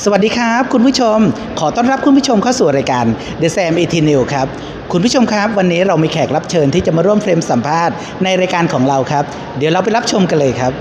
สวัสดีครับคุณผู้ชมขอต้อนรับคุณผู้ชมเข้าสู่รายการ The Sam 18 News ครับคุณผู้ชมครับวันนี้เรามีแขกรับเชิญที่จะมาร่วมเฟรมสัมภาษณ์ในรายการของเราครับเดี๋ยวเราไปรับชมกันเลยครับ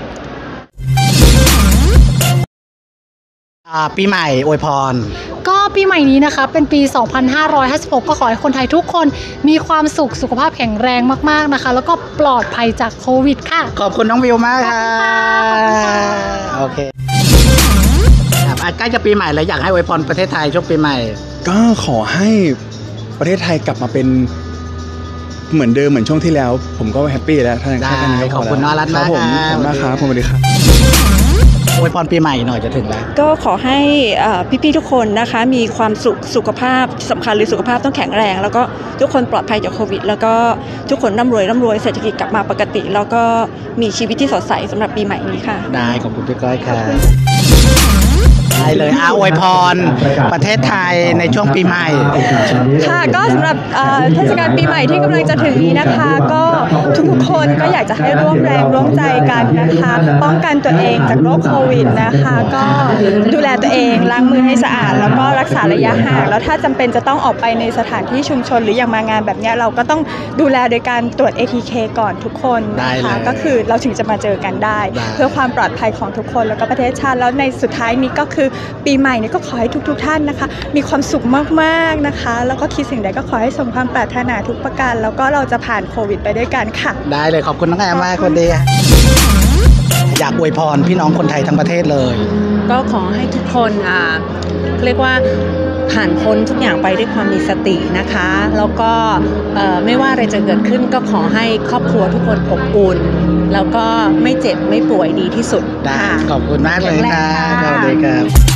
ปีใหม่อวยพรก็ปีใหม่นี้นะคะเป็นปี 2556 ก็ขอให้คนไทยทุกคนมีความสุขสุขภาพแข็งแรงมากๆนะคะแล้วก็ปลอดภัยจากโควิดค่ะขอบคุณน้องวิวมากค่ะโอเคใกล้จะปีใหม่แล้วอยากให้อวยพรประเทศไทยช่วงปีใหม่ก็ขอให้ประเทศไทยกลับมาเป็นเหมือนเดิมเหมือนช่วงที่แล้วผมก็แฮปปี้แล้วท่านได้ขอบคุณน้องรัตน์มากครับผมขอบคุณมากครับสวัสดีครับอวยพรปีใหม่หน่อยจะถึงแล้วก็ขอให้พี่ๆทุกคนนะคะมีความสุขภาพสำคัญเลยสุขภาพต้องแข็งแรงแล้วก็ทุกคนปลอดภัยจากโควิดแล้วก็ทุกคนร่ำรวยเศรษฐกิจกลับมาปกติแล้วก็มีชีวิตที่สดใสสำหรับปีใหม่นี้ค่ะได้ขอบคุณพี่ก้อยค่ะได้เลยอวยพรประเทศไทยในช่วงปีใหม่ค่ะก็สำหรับเทศกาลปีใหม่ที่กำลังจะถึงนี้นะคะก็ทุกคนก็อยากจะให้ร่วมแรงร่วมใจกันนะคะป้องกันตัวเองจากโรคโควิดนะคะก็ดูแลตัวเองล้างมือให้สะอาดแล้วก็รักษาระยะห่างแล้วถ้าจำเป็นจะต้องออกไปในสถานที่ชุมชนหรืออย่างมางานแบบนี้เราก็ต้องดูแลโดยการตรวจ ATK ก่อนทุกคนนะคะก็คือเราถึงจะมาเจอกันได้เพื่อความปลอดภัยของทุกคนแล้วก็ประเทศชาติแล้วในสุดท้ายนี้ก็คือปีใหม่นี้ก็ขอให้ทุกท่านนะคะมีความสุขมากๆนะคะแล้วก็คิดสิ่งใดก็ขอให้สมความปรารถนาทุกประการแล้วก็เราจะผ่านโควิดไปด้วยกันค่ะได้เลยขอบคุณน้องแอมมากคนดีอยากอวยพรพี่น้องคนไทยทั้งประเทศเลยก็ขอให้ทุกคนเรียกว่าผ่านพ้นทุกอย่างไปด้วยความมีสตินะคะแล้วก็ไม่ว่าอะไรจะเกิดขึ้นก็ขอให้ครอบครัวทุกคนอบอุ่นแล้วก็ไม่เจ็บไม่ป่วยดีที่สุดได้ขอบคุณมากเลยค่ะสวัสดีครับ